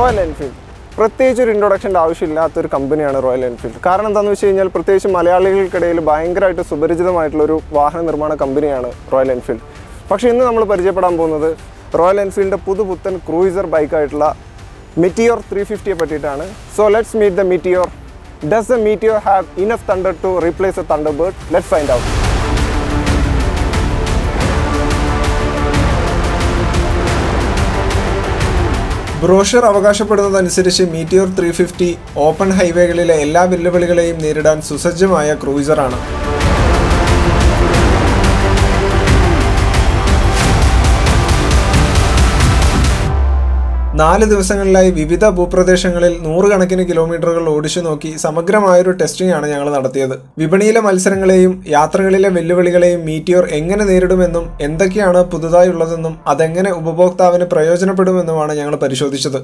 Royal Enfield. പ്രത്യേകിച്ച് ഒരു ഇൻട്രൊഡക്ഷൻ്റെ ആവശ്യമില്ലാത്തൊരു കമ്പനിയാണ് റോയൽ എൻഫീൽഡ്. കാരണം എന്താണെന്ന് വെച്ച് കഴിഞ്ഞാൽ പ്രത്യേകിച്ച് മലയാളികൾക്കിടയിൽ ഭയങ്കരമായിട്ട് സുപരിചിതമായിട്ടുള്ളൊരു വാഹന നിർമ്മാണ കമ്പനിയാണ് റോയൽ എൻഫീൽഡ്. പക്ഷേ ഇന്ന് നമ്മൾ പരിചയപ്പെടാൻ പോകുന്നത് റോയൽ എൻഫീൽഡിൻ്റെ പുതുപുത്തൻ ക്രൂയിസർ ബൈക്കായിട്ടുള്ള Meteor 350 പറ്റിയിട്ടാണ്. So let's meet the Meteor. Does the Meteor have enough thunder to replace a Thunderbird? Let's find out. Brochure അവകാശപ്പെടുന്നതനുസരിച്ച് മീറ്റിയോർ 350 ഓപ്പൺ ഹൈവേകളിലെ എല്ലാ വെല്ലുവിളികളെയും നേരിടാൻ സുസജ്ജമായ ക്രൂയിസറാണ്. 4 ദിവസങ്ങളിലായി വിവിധ ഭൂപ്രദേശങ്ങളിൽ 100 കണക്കിന് കിലോമീറ്ററുകൾ ഓടിച്ചു നോക്കി സമഗ്രമായൊരു ടെസ്റ്റിംഗ് ആണ് ഞങ്ങൾ നടത്തിയത്. വിപണിയിലെ മത്സരങ്ങളെയും യാത്രകളിലെ വെല്ലുവിളികളെയും മീറ്റിയോർ എങ്ങനെ നേരിടുമെന്നും എന്തൊക്കെയാണ് പുതുതായുള്ളതെന്നും അതെങ്ങനെ ഉപഭോക്താവിന് പ്രയോജനപ്പെടുമെന്നുമാണ് ഞങ്ങൾ പരിശോധിച്ചത്.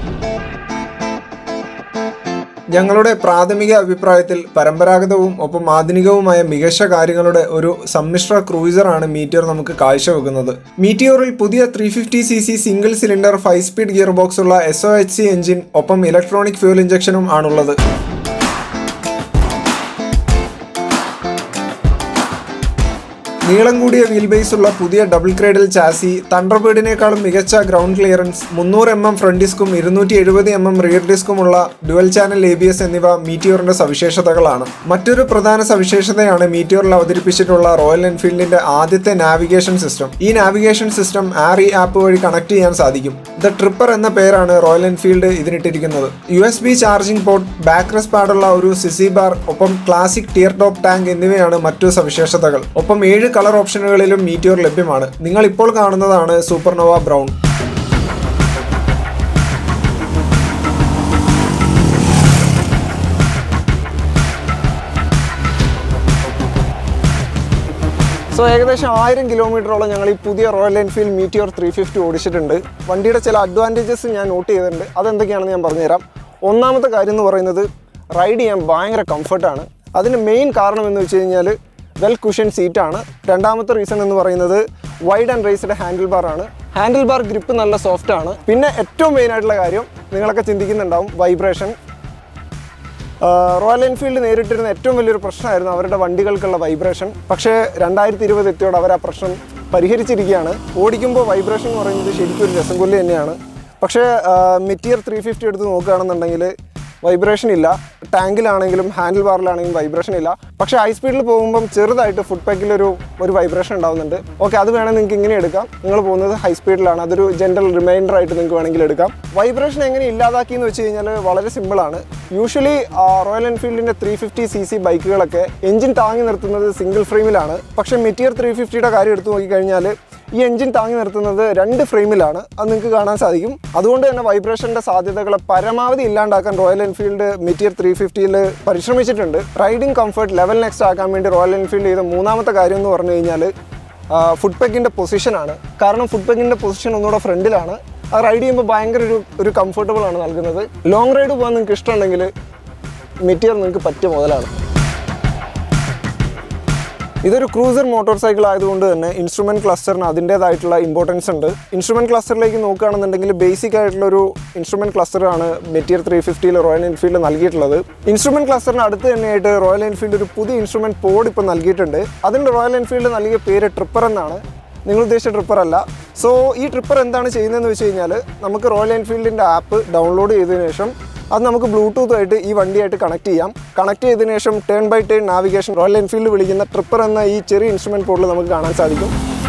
ഞങ്ങളുടെ പ്രാഥമിക അഭിപ്രായത്തിൽ പരമ്പരാഗതവും ഒപ്പം ആധുനികവുമായ മികച്ച കാര്യങ്ങളുടെ ഒരു സമ്മിശ്ര ക്രൂയിസറാണ് മീറ്റിയോർ നമുക്ക് കാഴ്ചവെക്കുന്നത്. മീറ്റിയോറിൽ പുതിയ 350cc single cylinder 5 speed gear box ഉള്ള SOHC എഞ്ചിൻ ഒപ്പം ഇലക്ട്രോണിക് ഫ്യൂൽ ഇഞ്ചക്ഷനും ആണുള്ളത്. നീളം കൂടിയ വീൽ ബേസ് ഉള്ള പുതിയ ഡബിൾ ക്രേഡിൽ ചാസി, തണ്ടർബേർഡിനേക്കാളും മികച്ച ഗ്രൗണ്ട് ക്ലിയറൻസ്, 300 mm ഫ്രണ്ട് ഡിസ്കും 270 mm റിയർ ഡിസ്കുമുള്ള ഡുവൽ ചാനൽ ABS എന്നിവ മീറ്റിയോറിന്റെ സവിശേഷതകളാണ്. മറ്റൊരു പ്രധാന സവിശേഷതയാണ് മീറ്റിയോറിൽ അവതരിപ്പിച്ചിട്ടുള്ള റോയൽ എൻഫീൽഡിന്റെ ആദ്യത്തെ നാവിഗേഷൻ സിസ്റ്റം. ഈ നാവിഗേഷൻ സിസ്റ്റം ആറി ആപ്പ് വഴി കണക്ട് ചെയ്യാൻ സാധിക്കും. ദ ട്രിപ്പർ എന്ന പേരാണ് റോയൽ എൻഫീൽഡ് ഇതിനിട്ടിരിക്കുന്നത്. USB charging port, back rest പാഡുള്ള ഒരു സിസി ബാർ, ഒപ്പം ക്ലാസിക് ടിയർ ടോപ്പ് ടാങ്ക് എന്നിവയാണ് മറ്റു സവിശേഷതകൾ. ഒപ്പം 7 കളർ ഓപ്ഷനുകളിലും മീറ്റിയോർ ലഭ്യമാണ്. നിങ്ങൾ ഇപ്പോൾ കാണുന്നതാണ് സൂപ്പർനോവ ബ്രൗൺ. സോ ഏകദേശം 1000 കിലോമീറ്ററോളം ഞങ്ങൾ ഈ പുതിയ റോയൽ എൻഫീൽഡ് Meteor 350 ഓടിച്ചിട്ടുണ്ട്. വണ്ടിയുടെ ചില അഡ്വാൻറ്റേജസ് ഞാൻ നോട്ട് ചെയ്തിട്ടുണ്ട്. അതെന്തൊക്കെയാണെന്ന് ഞാൻ പറഞ്ഞുതരാം. ഒന്നാമത്തെ കാര്യം എന്ന് പറയുന്നത് റൈഡ് ചെയ്യാൻ ഭയങ്കര കംഫർട്ടാണ്. അതിന് മെയിൻ കാരണം എന്ന് വെച്ച് കഴിഞ്ഞാൽ വെൽ കുഷൻ സീറ്റാണ്. രണ്ടാമത്തെ റീസൺ എന്ന് പറയുന്നത് wide and raised handle bar ആണ്. ഹാൻഡിൽ ബാർ ഗ്രിപ്പ് നല്ല സോഫ്റ്റ് ആണ്. പിന്നെ ഏറ്റവും മെയിൻ ആയിട്ടുള്ള കാര്യം നിങ്ങളൊക്കെ ചിന്തിക്കുന്നുണ്ടാവും, വൈബ്രേഷൻ. റോയൽ എൻഫീൽഡ് നേരിട്ടിരുന്ന ഏറ്റവും വലിയൊരു പ്രശ്നമായിരുന്നു അവരുടെ വണ്ടികൾക്കുള്ള വൈബ്രേഷൻ. പക്ഷേ 2020 എത്തിയോടെ അവർ ആ പ്രശ്നം പരിഹരിച്ചിരിക്കുകയാണ്. ഓടിക്കുമ്പോൾ വൈബ്രേഷൻ എന്ന് പറയുന്നത് ശരിക്കും ഒരു രസം കൊല്ലി തന്നെയാണ്. പക്ഷേ Meteor 350 എടുത്ത് നോക്കുകയാണെന്നുണ്ടെങ്കിൽ വൈബ്രേഷൻ ഇല്ല. ടാങ്കിലാണെങ്കിലും ഹാൻഡിൽ ബാറിലാണെങ്കിലും വൈബ്രേഷൻ ഇല്ല. പക്ഷേ ഹൈ സ്പീഡിൽ പോകുമ്പം ചെറുതായിട്ട് ഫുഡ് പാക്കിലൊരു വൈബ്രേഷൻ ഉണ്ടാകുന്നുണ്ട്. ഓക്കെ, അത് വേണമെങ്കിൽ നിങ്ങൾക്ക് ഇങ്ങനെ എടുക്കാം. നിങ്ങൾ പോകുന്നത് ഹൈ സ്പീഡിലാണ്, അതൊരു ജനറൽ റിമൈൻഡർ ആയിട്ട് നിങ്ങൾക്ക് വേണമെങ്കിൽ എടുക്കാം. വൈബ്രേഷൻ എങ്ങനെ ഇല്ലാതാക്കി എന്ന് വെച്ച് കഴിഞ്ഞാൽ വളരെ സിമ്പിളാണ്. യൂഷ്വലി റോയൽ എൻഫീൽഡിൻ്റെ 350cc ബൈക്കുകളൊക്കെ എഞ്ചിൻ താങ്ങി നിർത്തുന്നത് സിംഗിൾ ഫ്രെയിമിലാണ്. പക്ഷേ Meteor 350യുടെ കാര്യം എടുത്തു നോക്കിക്കഴിഞ്ഞാൽ ഈ എഞ്ചിൻ താങ്ങി നിർത്തുന്നത് 2 ഫ്രെയിമിലാണ്. അത് നിങ്ങൾക്ക് കാണാൻ സാധിക്കും. അതുകൊണ്ട് തന്നെ വൈബ്രേഷൻ്റെ സാധ്യതകളെ പരമാവധി ഇല്ലാണ്ടാക്കാൻ റോയൽ എൻഫീൽഡ് Meteor 350ൽ പരിശ്രമിച്ചിട്ടുണ്ട്. റൈഡിംഗ് കംഫർട്ട് ലെവൽ നെക്സ്റ്റ് ആക്കാൻ വേണ്ടി റോയൽ എൻഫീൽഡ് ചെയ്ത മൂന്നാമത്തെ കാര്യം എന്ന് പറഞ്ഞു കഴിഞ്ഞാൽ ഫുഡ് പെഗിൻ്റെ പൊസിഷനാണ്. കാരണം ഫുഡ് പെഗിൻ്റെ പൊസിഷൻ ഒന്നുകൂടെ ഫ്രണ്ടിലാണ്. അത് റൈഡ് ചെയ്യുമ്പോൾ ഭയങ്കര ഒരു കംഫർട്ടബിൾ ആണ് നൽകുന്നത്. ലോങ് റൈഡ് പോകാൻ നിങ്ങൾക്ക് ഇഷ്ടമുണ്ടെങ്കിൽ Meteor നിങ്ങൾക്ക് പറ്റിയ മുതലാണ്. ഇതൊരു ക്രൂസർ മോട്ടോർ സൈക്കിൾ ആയതുകൊണ്ട് തന്നെ ഇൻസ്ട്രുമെൻറ്റ് ക്ലസ്റ്ററിന് അതിൻ്റേതായിട്ടുള്ള ഇമ്പോർട്ടൻസ് ഉണ്ട്. ഇൻസ്ട്രുമെൻറ്റ് ക്ലസ്റ്ററിലേക്ക് നോക്കുകയാണെന്നുണ്ടെങ്കിൽ ബേസിക് ആയിട്ടുള്ളൊരു ഇൻസ്ട്രുമെൻറ്റ് ക്ലസ്റ്ററാണ് Meteor 350ൽ റോയൽ എൻഫീൽഡ് നൽകിയിട്ടുള്ളത്. ഇൻസ്ട്രുമെൻറ്റ് ക്ലസ്റ്ററിന് അടുത്ത് തന്നെയായിട്ട് റോയൽ എൻഫീൽഡ് ഒരു പുതിയ ഇൻസ്ട്രുമെൻറ്റ് പോഡ് ഇപ്പോൾ നൽകിയിട്ടുണ്ട്. അതിൻ്റെ റോയൽ എൻഫീൽഡ് നൽകിയ പേര് ട്രിപ്പർ എന്നാണ്. നിങ്ങൾ ഉദ്ദേശിച്ച ട്രിപ്പർ അല്ല. സോ ഈ ട്രിപ്പർ എന്താണ് ചെയ്യുന്നതെന്ന് വെച്ച് കഴിഞ്ഞാൽ നമുക്ക് റോയൽ എൻഫീൽഡിൻ്റെ ആപ്പ് ഡൗൺലോഡ് ചെയ്തതിനു ശേഷം അത് നമുക്ക് ബ്ലൂടൂത്തായിട്ട് ഈ വണ്ടിയായിട്ട് കണക്ട് ചെയ്യാം. കണക്ട് ചെയ്തതിനു ശേഷം turn by turn navigation Royal Enfield വിളിക്കുന്ന ട്രിപ്പർ എന്ന ഈ ചെറിയ ഇൻസ്ട്രുമെൻറ്റ് പോഡിൽ നമുക്ക് കാണാൻ സാധിക്കും.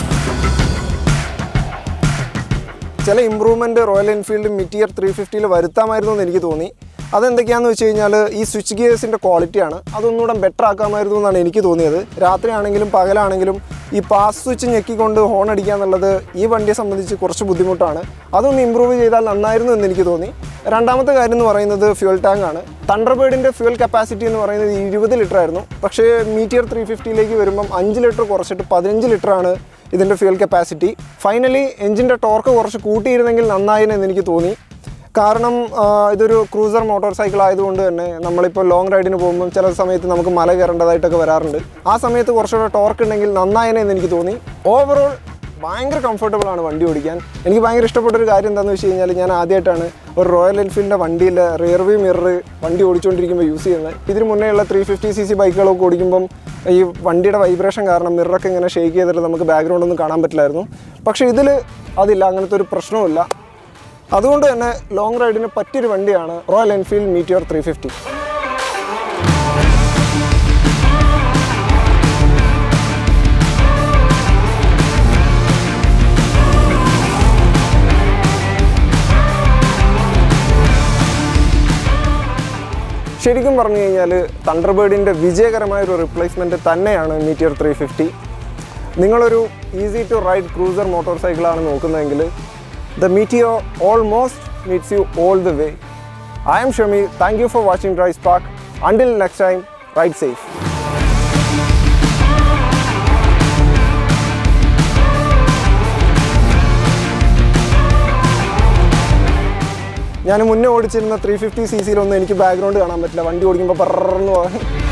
ചില ഇമ്പ്രൂവ്മെൻറ്റ് റോയൽ എൻഫീൽഡ് Meteor 350ൽ വരുത്താമായിരുന്നു എന്ന് എനിക്ക് തോന്നി. അതെന്തൊക്കെയാണെന്ന് വെച്ച് കഴിഞ്ഞാൽ ഈ സ്വിച്ച് ഗിയേഴ്സിൻ്റെ ക്വാളിറ്റിയാണ്. അതൊന്നുകൂടെ ബെറ്റർ ആക്കാമായിരുന്നു എന്നാണ് എനിക്ക് തോന്നിയത്. രാത്രിയാണെങ്കിലും പകലാണെങ്കിലും ഈ പാസ് സ്വിച്ച് ഞെക്കിക്കൊണ്ട് ഹോൺ അടിക്കുക എന്നുള്ളത് ഈ വണ്ടിയെ സംബന്ധിച്ച് കുറച്ച് ബുദ്ധിമുട്ടാണ്. അതൊന്ന് ഇമ്പ്രൂവ് ചെയ്താൽ നന്നായിരുന്നു എന്ന് എനിക്ക് തോന്നി. രണ്ടാമത്തെ കാര്യം എന്ന് പറയുന്നത് ഫ്യൂൽ ടാങ്ക് ആണ്. തണ്ടർബേർഡിൻ്റെ ഫ്യൂൽ കപ്പാസിറ്റി എന്ന് പറയുന്നത് 20 ലിറ്റർ ആയിരുന്നു. പക്ഷേ Meteor 350ലേക്ക് വരുമ്പം 5 ലിറ്റർ കുറച്ചിട്ട് 15 ലിറ്ററാണ് ഇതിൻ്റെ ഫ്യൂൽ കപ്പാസിറ്റി. ഫൈനലി എഞ്ചിൻ്റെ ടോർക്ക് കുറച്ച് കൂട്ടിയിരുന്നെങ്കിൽ നന്നായെന്ന് എനിക്ക് തോന്നി. കാരണം ഇതൊരു ക്രൂസർ മോട്ടോർ സൈക്കിൾ ആയതുകൊണ്ട് തന്നെ നമ്മളിപ്പോൾ ലോങ് റൈഡിന് പോകുമ്പോൾ ചില സമയത്ത് നമുക്ക് മല കയറേണ്ടതായിട്ടൊക്കെ വരാറുണ്ട്. ആ സമയത്ത് കുറച്ചുകൂടെ ടോർക്ക് ഉണ്ടെങ്കിൽ നന്നായെന്ന് എനിക്ക് തോന്നി. ഓവറോൾ ഭയങ്കര കംഫർട്ടബിളാണ് വണ്ടി ഓടിക്കാൻ. എനിക്ക് ഭയങ്കര ഇഷ്ടപ്പെട്ടൊരു കാര്യം എന്താണെന്ന് വെച്ച് കഴിഞ്ഞാൽ ഞാൻ ആദ്യമായിട്ടാണ് ഒരു റോയൽ എൻഫീൽഡിൻ്റെ വണ്ടിയിൽ റിയർ വ്യൂ മിറർ വണ്ടി ഓടിച്ചുകൊണ്ടിരിക്കുമ്പോൾ യൂസ് ചെയ്യുന്നത്. ഇതിന് മുന്നേയുള്ള 350cc ബൈക്കുകളൊക്കെ ഓടിക്കുമ്പം ഈ വണ്ടിയുടെ വൈബ്രേഷൻ കാരണം മിററൊക്കെ ഇങ്ങനെ ഷേക്ക് ചെയ്തിട്ട് നമുക്ക് ബാക്ക്ഗ്രൗണ്ട് ഒന്നും കാണാൻ പറ്റില്ലായിരുന്നു. പക്ഷേ ഇതിൽ അതില്ല, അങ്ങനത്തെ ഒരു പ്രശ്നവുമില്ല. അതുകൊണ്ട് തന്നെ ലോങ് റൈഡിന് പറ്റിയൊരു വണ്ടിയാണ് റോയൽ എൻഫീൽഡ് മീറ്റിയോർ 350. ശരിക്കും പറഞ്ഞു കഴിഞ്ഞാൽ തണ്ടർബേർഡിൻ്റെ വിജയകരമായൊരു റിപ്ലേസ്മെൻറ്റ് തന്നെയാണ് മീറ്റിയർ 350. നിങ്ങളൊരു easy to ride cruiser motor സൈക്കിളാണ് നോക്കുന്നതെങ്കിൽ the Meteor almost meets you all the way. I am Shami. Thank you for watching DriveSpark. Until next time, ride safe. ഞാൻ മുന്നേ ഓടിച്ചിരുന്ന 350cc എനിക്ക് ബാക്ക്ഗ്രൗണ്ട് കാണാൻ പറ്റില്ല, വണ്ടി ഓടിക്കുമ്പോൾ പറന്ന് പോകാൻ.